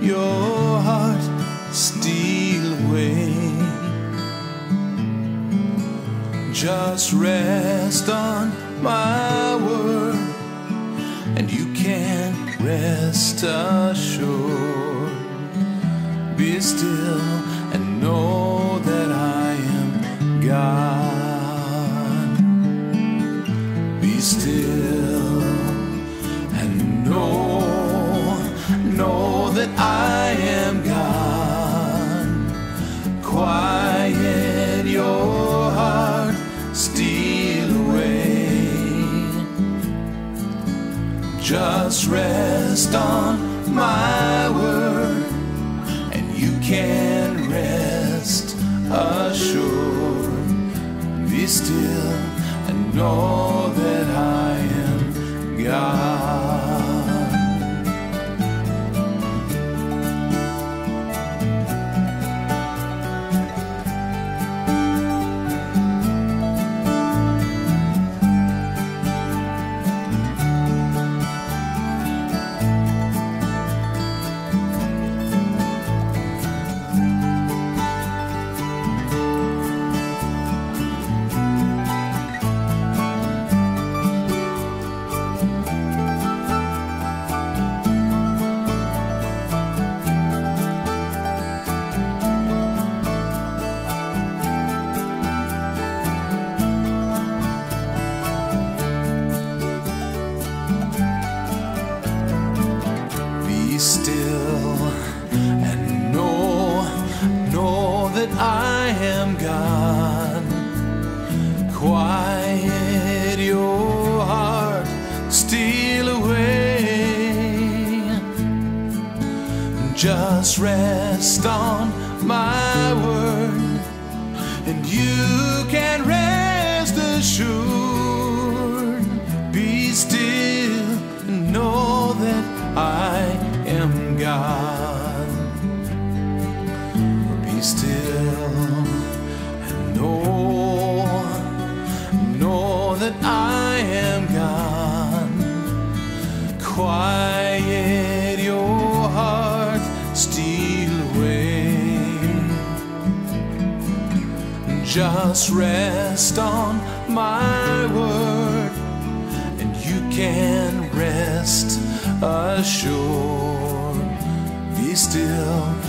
your heart steal away. Just rest on my word, and you can rest assured. Be still and know that I am God. Be still and know that I am God. Quiet your heart, steal away. Just rest on my word, and you can rest assured. Be still and know that I am God. Still and know that I am God. Quiet your heart, steal away. Just rest on my word, and you can rest assured. Be still and know that I am God. Be still and know that I am God. Quiet your heart, steal away. Just rest on my word, and you can rest assured. Be still